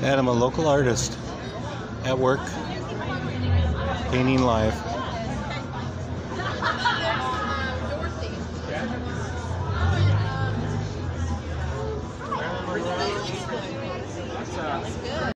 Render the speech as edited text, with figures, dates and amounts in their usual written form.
Adam, a local artist at work, painting live.